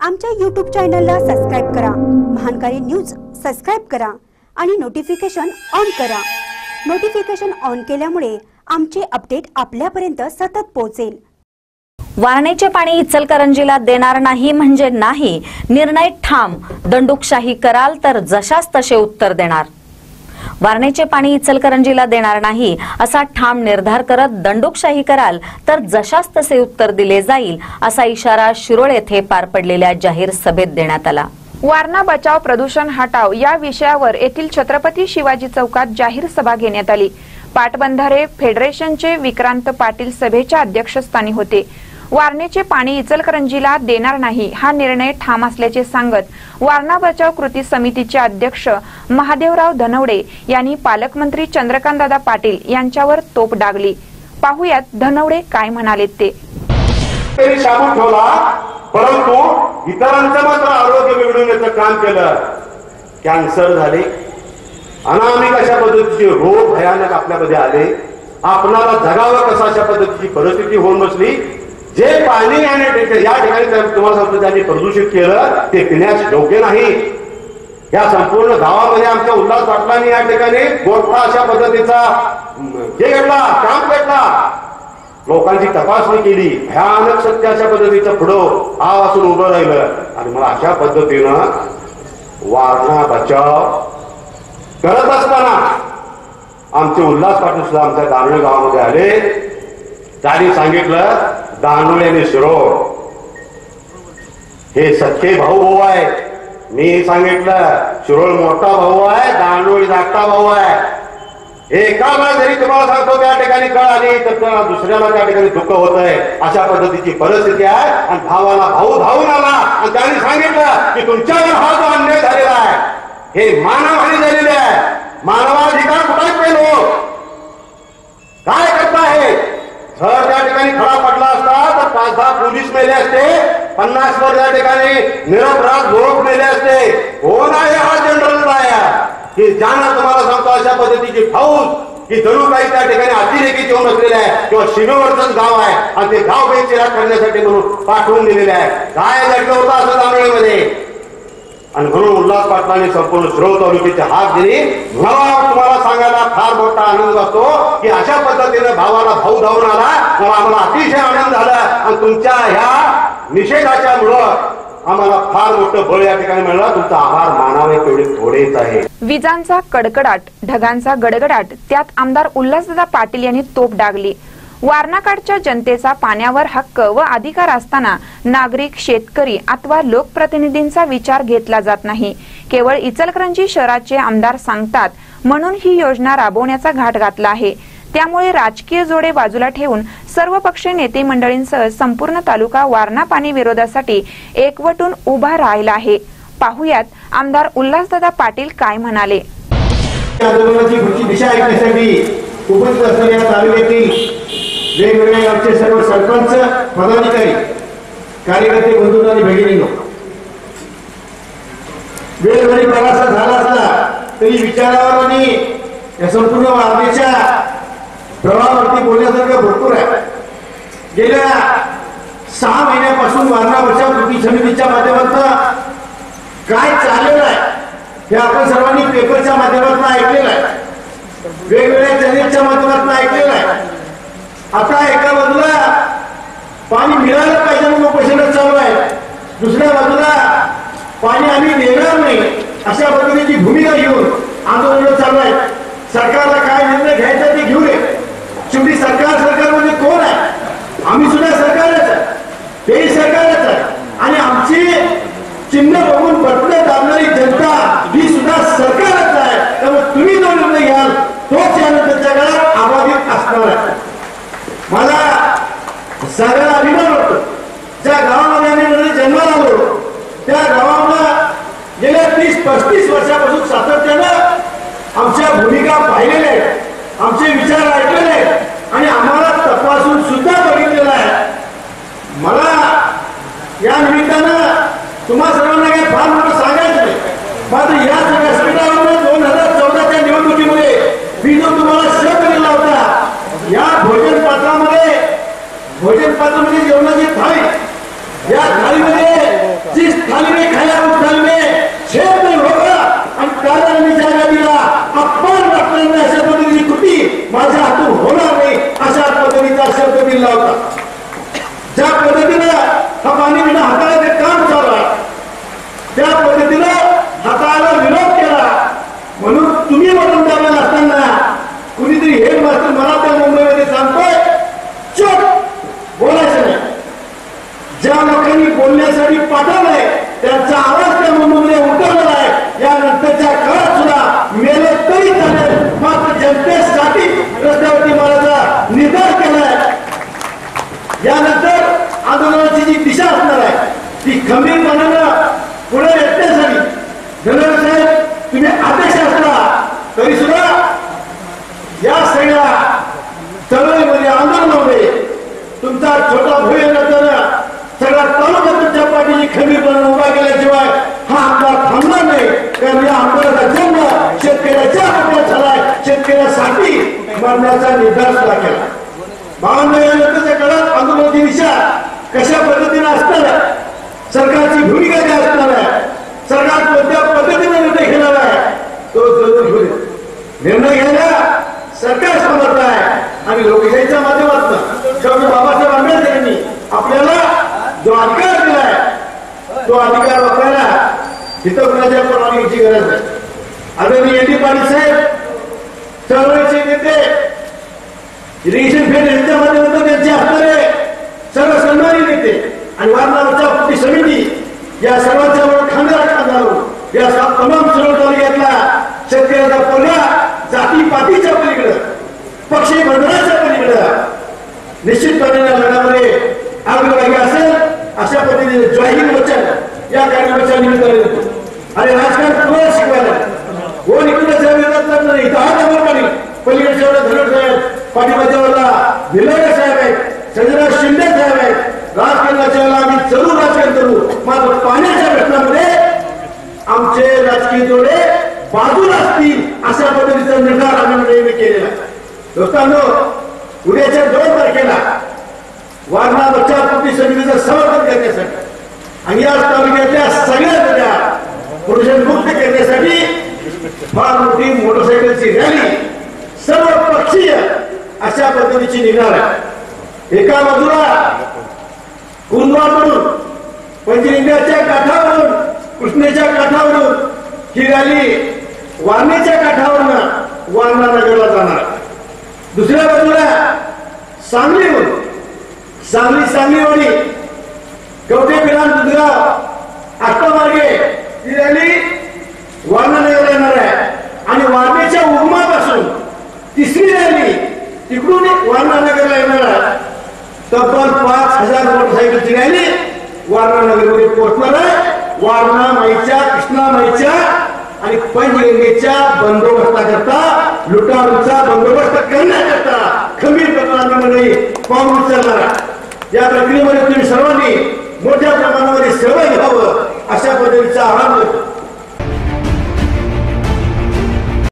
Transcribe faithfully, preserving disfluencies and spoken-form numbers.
आमच्या यूट्यूब चॅनलला सबस्क्राइब करा, महानकारी न्यूज सबस्क्राइब करा आणि नोटिफिकेशन ऑन करा। नोटिफिकेशन ऑन केल्यामुळे आमचे अपडेट आपल्यापर्यंत सतत पोहोचेल। वारणेचे पाणी इचलकरंजीला देणार नाही म्हणजे नाही, निर्णय ठाम। दंडुकशाही कराल तर जशास तसे उत्तर देणार। वारणेचे पाणी इचलकरंजीला देणार नाही असा ठाम निर्धार करत दंडुकशाही कराल तर जशास तसे उत्तर दिले जाईल असा इशारा शिरोळ येथे पार पडलेल्या जाहीर सभेत देण्यात आला। वारणा बचाव प्रदूषण हटाव या विषयावर येथील छत्रपती शिवाजी चौकात जाहीर सभा घेण्यात आली। पाटबंधारे फेडरेशनचे विक्रांत पाटील सभेच्या अध्यक्षस्थानी होते। वारणेचे पाणी इचलकरंजीला देणार नाही हा निर्णय ठाम असल्याचे सांगत वारणा बचाव कृती समितीचे अध्यक्ष महादेवराव धनवडे यांनी पालकमंत्री चंद्रकांतदादा पाटील यांच्यावर तोप डागली। पाहुयात धनवडे काय म्हणाले ते। परंतु इतरांचं मात्र आरोग्य बिघडवण्याचं काम केलं। कॅन्सर झाले, अनामिक अशा पद्धतीचे रोग भयानक आपल्यामध्ये आले। आपणाला जगावं कसं अशा पद्धतीची परिस्थिती होऊन बसली। जे पाणी आणि या ठिकाणी तुम्हाला सांगतो त्यांनी प्रदूषित केलं ते पिण्यास योग्य नाही। या संपूर्ण गावामध्ये आमच्या उल्हास पाटलांनी या ठिकाणी मोठा अशा पद्धतीचा जे घडला काम घेतला, लोकांची तपासणी केली, भयानक सत्य अशा पद्धतीचं पुढं आव असून उभं राहिलं। आणि मला अशा पद्धतीनं वारणा बचाव करत असताना आमचे उल्हास पाटील सुद्धा आमच्या दानोळे गावामध्ये आले। त्यांनी सांगितलं दानोळे आणि शिरोळ हे सख्खे भाऊ भाऊ आहे। मी सांगितलं शिरोळ मोठा भाऊ आहे, दानोळी धाकटा भाऊ आहे। एकाला जरी तुम्हाला सांगतो त्या ठिकाणी कळ आली तर त्याला दुसऱ्याला त्या ठिकाणी दुःख होत आहे। अशा पद्धतीची परिस्थिती आहे। आणि भावाला भाऊ धावून आला आणि त्यांनी सांगितलं की तुमच्यावर हा जो अन्याय झालेला आहे हे मानवहानी झालेली आहे। मानवाधिकार कुठे पेलो काय करता आहे? जर त्या ठिकाणी खडा पडला असता तर पाच दहा पोलीस मेले असते, पन्नास वर त्या ठिकाणी निरपराध लोक मेले असते। कोण आहे हा जनरल आहे की ज्यानं तुम्हाला सांगतो अशा पद्धतीची फौज की जणू काही त्या ठिकाणी अतिरेकी येऊन असलेले आहे किंवा सीमेवरचंच गाव आहे आणि ते गाव बेचिराग करण्यासाठी म्हणून पाठवून दिलेले आहे। काय घडलं होतं असं दानोळीमध्ये? आणि म्हणून उल्हास पाटलांनी संपूर्ण शिरोळ तालुक्याची हात दिली। मला तुम्हाला सांगायला फार मोठा आनंद वाटतो की अशा पद्धतीने भावाला भाऊ धावून आला। मला आम्हाला अतिशय आनंद झाला आणि तुमच्या ह्या निषेधाच्या मुळे आम्हाला फार मोठं बळ या ठिकाणी मिळालं। तुमचा आभार मानावे तेवढे थोडेच आहे। विजांचा कडकडाट, ढगांचा गडगडाट, त्यात आमदार उल्हासदादा पाटील यांनी तोप डागली। वारणाकाठच्या जनतेचा पाण्यावर हक्क व अधिकार असताना नागरिक, शेतकरी अथवा लोकप्रतिनिधींचा विचार घेतला जात नाही। केवळ इचलकरंजी शहराचे आमदार सांगतात म्हणून ही योजना राबवण्याचा घाट घातला आहे। त्यामुळे राजकीय जोडे बाजूला ठेवून सर्व पक्ष नेते मंडळींसह संपूर्ण तालुका वारणा पाणी विरोधासाठी एकवटून उभा राहिला आहे। पाहुयात आमदार उल्हासदादा पाटील काय म्हणाले। दिशा ऐकण्यासाठी उपस्थित असलेल्या तालुक्यातील वेगवेगळे गावचे सर्व सरपंच, पदाधिकारी, कार्यकर्ते, बंधू आणि भगिनींनो, वेळोवेळी प्रवास झाला असला तरी विचारावर आणि या संपूर्ण वारणेच्या प्रवाहावरती बोलण्यासारखं भरपूर आहे। गेल्या सहा महिन्यापासून वारणा बचाव कृती समितीच्या माध्यमातून काय चाललेलं आहे हे आपण सर्वांनी पेपरच्या माध्यमातून ऐकलेलं आहे, वेगवेगळ्या चॅनेलच्या माध्यमातून ऐकलेलं आहे। आता एका बाजूला पाणी मिळालं पाहिजे म्हणून उपोषण चालू आहे, दुसऱ्या बाजूला पाणी आम्ही देणार नाही अशा पद्धतीची भूमिका घेऊन आंदोलन चालू आहे। सरकारला काय निर्णय घ्यायचा ते घेऊ नये। शेवटी सरकार सरकारमध्ये कोण आहे? आम्ही सुद्धा सरकारच आहे, तेही सरकारच आहे आणि आमची चिन्ह बघून बटणं दाबणारी जनता ही सुद्धा सरकारच आहे। त्यामुळे तुम्ही जो निर्णय घ्याल तोच यानंतरच्या काळात अबाधित असणार आहे। मला सगळा अभिमान वाटतो ज्या गावामध्ये आम्ही जन्माला आलो त्या गावाला गेल्या तीस पस्तीस वर्षापासून सातत्यानं आमच्या भूमिका पाहिलेल्या आहेत, आमचे विचार ऐकलेले आहेत आणि आम्हाला तपासून सुद्धा बघितलेला आहे। मला या निमित्तानं तुम्हा सर्वांना काही फार मोठं सांगायचं नाही, मात्र या व्यासपीठावर दोन हजार चौदाच्या निवडणुकीमध्ये मी जो तुम्हाला शब्द दिला होता या भोजन पात्रामध्ये भोजन पात्रामध्ये जेवणाची थाळी या थाळीमध्ये जी जनतेसाठी रस्त्यावरती मारायचा निर्धार केलाय. यानंतर आंदोलनाची जी दिशा असणार आहे ती खंबीरपणानं पुढे येण्यासाठी धनंजय साहेब तुम्ही अध्यक्ष असला तरी सुद्धा या सगळ्या चळवळीमध्ये आंदोलनामध्ये तुमचा छोटा भोय नंतर सगळा तालुका तुमच्या पाठीची खंबीरपणे उभा केल्याशिवाय हा आमदार थांबणार नाही. कारण या आंदोलनाचा जन्म शेतकऱ्याच्या हातात झालाय. शेतकऱ्यासाठी मरण्याचा निर्धार सुद्धा केला. बावन्न नंतरच्या काळात आंदोलनाची दिशा कशा पद्धतीने असणार आहे, सरकारची भूमिका काय असणार आहे, सरकार कोणत्या पद्धतीने निर्णय घेणार आहे तो जरूर घेऊ. निर्णय घ्यायला सरकार समर्थ आहे आणि लोकशाहीच्या माध्यमातून डॉक्टर बाबासाहेब आंबेडकरांनी आपल्याला जो अधिकार दिलाय तो अधिकार वापरायला तिथं कुणाच्या परवानगीची गरज नाही. आदरणीय एन डी पाटील साहेब चळवळीचे नेते इरिगेशन फेड यांच्या माध्यमातून त्यांचे असणारे सर्व सन्मानित नेते आणि वारणावरच्या कृती समिती या सर्वांच्या खांद्याला खांदा लावून या तमाम शिरोळ तालुक्यातला शेतकऱ्याचा पोरगा जाती पातीच्या पलीकडं पक्षी बंधनाच्या पलीकडं निश्चितपणे या लढ्यामध्ये आग्रही असेल अशा पद्धतीने जॉईनिंग वचन या कार्यक्रमाच्या निमित्ताने देतो. आणि राजकारण तुम्हाला शिकवायला कोण इकडे विरोधात नाही. इथं हा नंबर पाणी पलीकडच्या धनड साहेब, पाठीमागच्या भिलारे साहेब आहेत, संजयराव शिंदे साहेब आहेत. राजकारणाच्या वेळेला आम्ही जरूर राजकारण करू, मात्र पाण्याच्या प्रश्नामध्ये आमचे राजकीय जोडे बाजूला असतील अशा पद्धतीचा निर्धार आम्ही नेहमी केलेला आहे. दोस्तांनो, उद्याच्या दोन तारखेला वारणा बचाव कृती समितीचं समर्थन करण्यासाठी आणि या तालुक्यातल्या सगळ्या नद्या प्रदूषणमुक्त करण्यासाठी फार मोठी मोटरसायकलची रॅली सर्व पक्षीय अशा पद्धतीची निघणार आहे. एका बाजूला कुंदवाडवरून पंचगंगाच्या काठावरून कृष्णेच्या काठावरून ही रॅली वारणेच्या काठावरून वारणा नगरला जाणार. दुसऱ्या बाजूला सांगलीहून सांगली सांगलीवाडी कवठे पिरान दुधगाव अष्टमार्गे ही रॅली वारणा नगरला येणार आहे. आणि वारणेच्या उगमापासून तिसरी रॅली तिकडून वारणा नगरला येणार आहे. तब्बल पाच हजार मोटरसायकलची रॅली वारणा नगरमध्ये पोहोचणार आहे. वारणा माईच्या कृष्णा माईच्या आणि पंचगंगेच्या बंदोबस्ताकरता लुटारूचा बंदोबस्त करण्याकरता खंबीरपणाने मंडळी पाऊल उचलणार आहे. या प्रक्रियेमध्ये तुम्ही सर्वांनी मोठ्या प्रमाणामध्ये सहभागी व्हावं अशा पद्धतीचं आवाहन करतो.